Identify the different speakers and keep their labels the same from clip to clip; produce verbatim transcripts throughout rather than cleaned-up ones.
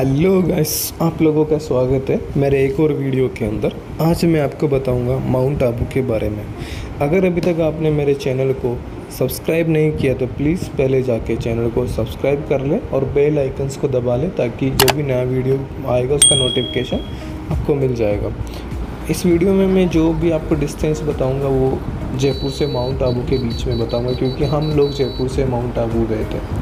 Speaker 1: Hello guys, आप लोगों का स्वागत है मेरे एक और वीडियो के अंदर। आज मैं आपको बताऊंगा माउंट आबू के बारे में। अगर अभी तक आपने मेरे चैनल को सब्सक्राइब नहीं किया तो प्लीज़ पहले जाके चैनल को सब्सक्राइब कर लें और बेल आइकन्स को दबा लें ताकि जो भी नया वीडियो आएगा उसका नोटिफिकेशन आपको मिल जाएगा। इस वीडियो में मैं जो भी आपको डिस्टेंस बताऊँगा वो जयपुर से माउंट आबू के बीच में बताऊँगा, क्योंकि हम लोग जयपुर से माउंट आबू गए थे।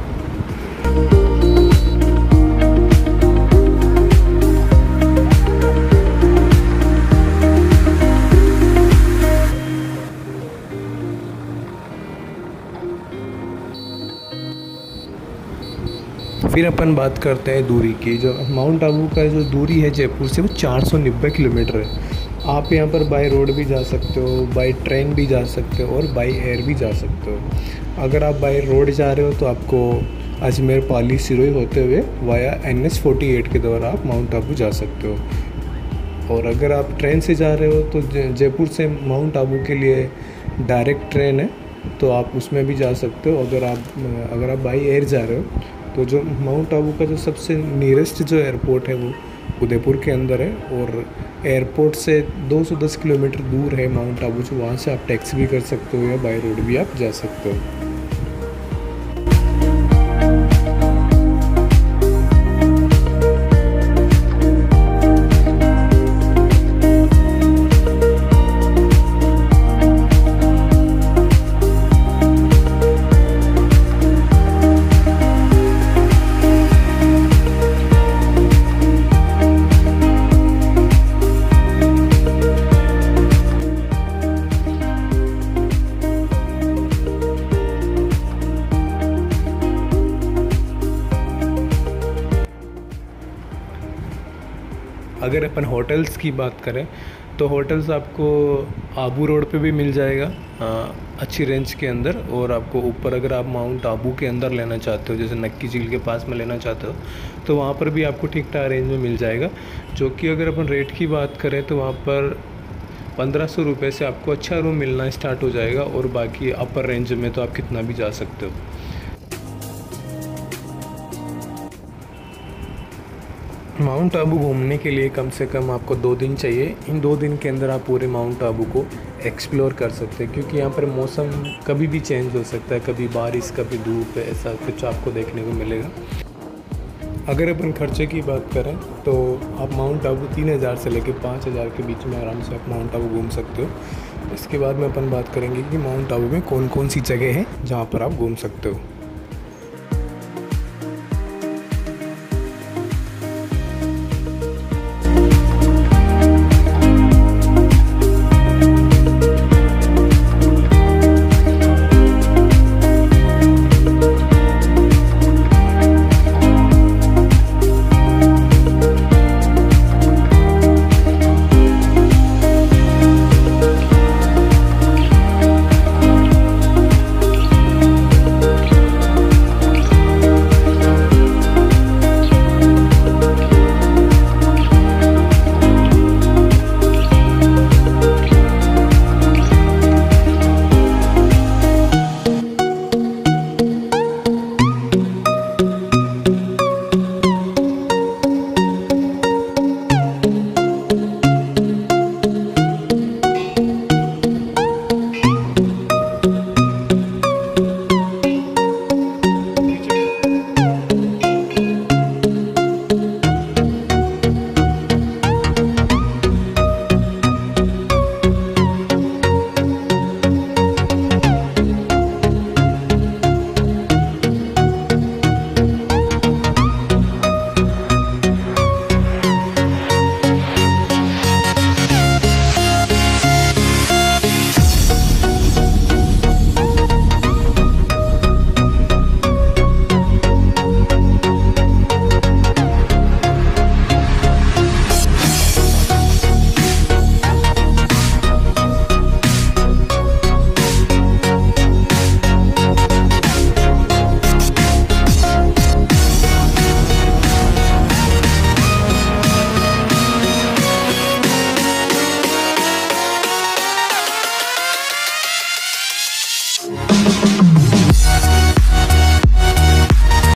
Speaker 1: फिर अपन बात करते हैं दूरी की। जो माउंट आबू का जो दूरी है जयपुर से वो चार सौ नब्बे किलोमीटर है। आप यहाँ पर बाय रोड भी जा सकते हो, बाय ट्रेन भी जा सकते हो और बाय एयर भी जा सकते हो। अगर आप बाय रोड जा रहे हो तो आपको अजमेर, पाली, सिरोही होते हुए via N H forty eight के द्वारा आप माउंट आबू जा सकते हो। और अगर आप ट्रेन से जा रहे हो तो जयपुर से माउंट आबू के लिए डायरेक्ट ट्रेन है, तो आप उसमें भी जा सकते हो। अगर आप अगर आप बाई एयर जा रहे हो तो जो माउंट आबू का जो सबसे नियरेस्ट जो एयरपोर्ट है वो उदयपुर के अंदर है, और एयरपोर्ट से दो सौ दस किलोमीटर दूर है माउंट आबू। जो वहाँ से आप टैक्सी भी कर सकते हो या बाय रोड भी आप जा सकते हो। अगर अपन होटल्स की बात करें तो होटल्स आपको आबू रोड पे भी मिल जाएगा आ, अच्छी रेंज के अंदर। और आपको ऊपर अगर आप माउंट आबू के अंदर लेना चाहते हो, जैसे नक्की झील के पास में लेना चाहते हो, तो वहाँ पर भी आपको ठीक ठाक रेंज में मिल जाएगा। जो कि अगर अपन रेट की बात करें तो वहाँ पर पंद्रह सौ रुपये से आपको अच्छा रूम मिलना स्टार्ट हो जाएगा, और बाकी अपर रेंज में तो आप कितना भी जा सकते हो। माउंट आबू घूमने के लिए कम से कम आपको दो दिन चाहिए। इन दो दिन के अंदर आप पूरे माउंट आबू को एक्सप्लोर कर सकते हैं, क्योंकि यहाँ पर मौसम कभी भी चेंज हो सकता है, कभी बारिश कभी धूप, ऐसा कुछ आपको देखने को मिलेगा। अगर अपन खर्चे की बात करें तो आप माउंट आबू तीन हज़ार से लेकर पाँच हज़ार के बीच में आराम से आप माउंट आबू घूम सकते हो। इसके बाद में अपन बात करेंगे कि माउंट आबू में कौन कौन सी जगह हैं जहाँ पर आप घूम सकते हो।